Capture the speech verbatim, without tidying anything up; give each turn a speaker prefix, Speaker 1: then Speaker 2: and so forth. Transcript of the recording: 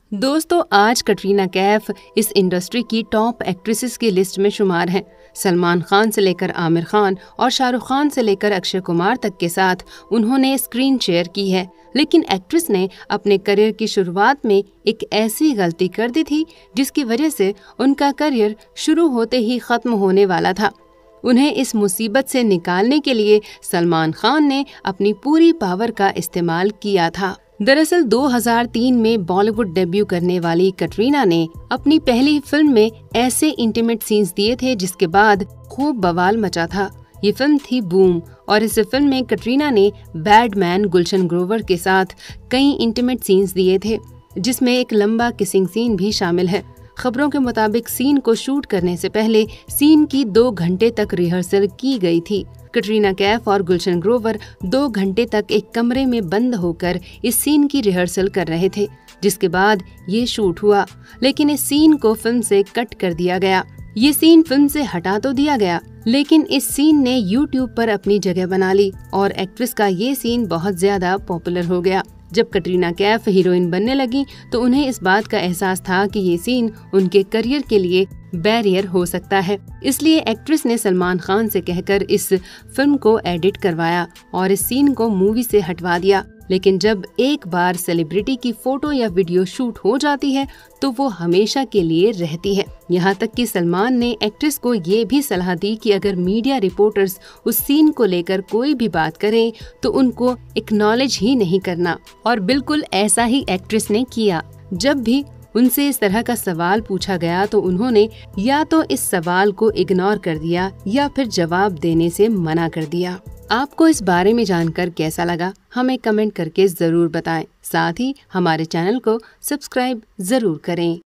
Speaker 1: दोस्तों, आज कटरीना कैफ इस इंडस्ट्री की टॉप एक्ट्रेसेस की लिस्ट में शुमार हैं। सलमान खान से लेकर आमिर खान और शाहरुख खान से लेकर अक्षय कुमार तक के साथ उन्होंने स्क्रीन शेयर की है। लेकिन एक्ट्रेस ने अपने करियर की शुरुआत में एक ऐसी गलती कर दी थी जिसकी वजह से उनका करियर शुरू होते ही खत्म होने वाला था। उन्हें इस मुसीबत से निकालने के लिए सलमान खान ने अपनी पूरी पावर का इस्तेमाल किया था। दरअसल दो हज़ार तीन में बॉलीवुड डेब्यू करने वाली कटरीना ने अपनी पहली फिल्म में ऐसे इंटीमेट सीन्स दिए थे जिसके बाद खूब बवाल मचा था। ये फिल्म थी बूम और इस फिल्म में कटरीना ने बैडमैन गुलशन ग्रोवर के साथ कई इंटीमेट सीन्स दिए थे, जिसमें एक लंबा किसिंग सीन भी शामिल है। खबरों के मुताबिक सीन को शूट करने से पहले सीन की दो घंटे तक रिहर्सल की गई थी। कटरीना कैफ और गुलशन ग्रोवर दो घंटे तक एक कमरे में बंद होकर इस सीन की रिहर्सल कर रहे थे, जिसके बाद ये शूट हुआ। लेकिन इस सीन को फिल्म से कट कर दिया गया। ये सीन फिल्म से हटा तो दिया गया, लेकिन इस सीन ने यूट्यूब पर अपनी जगह बना ली और एक्ट्रेस का ये सीन बहुत ज्यादा पॉपुलर हो गया। जब कटरीना कैफ हीरोइन बनने लगी तो उन्हें इस बात का एहसास था कि ये सीन उनके करियर के लिए बैरियर हो सकता है। इसलिए एक्ट्रेस ने सलमान खान से कहकर इस फिल्म को एडिट करवाया और इस सीन को मूवी से हटवा दिया। लेकिन जब एक बार सेलिब्रिटी की फोटो या वीडियो शूट हो जाती है तो वो हमेशा के लिए रहती है। यहाँ तक कि सलमान ने एक्ट्रेस को ये भी सलाह दी कि अगर मीडिया रिपोर्टर्स उस सीन को लेकर कोई भी बात करें तो उनको एक्नॉलेज ही नहीं करना, और बिल्कुल ऐसा ही एक्ट्रेस ने किया। जब भी उनसे इस तरह का सवाल पूछा गया तो उन्होंने या तो इस सवाल को इग्नोर कर दिया या फिर जवाब देने से मना कर दिया। आपको इस बारे में जानकर कैसा लगा, हमें कमेंट करके जरूर बताएं। साथ ही हमारे चैनल को सब्सक्राइब जरूर करें।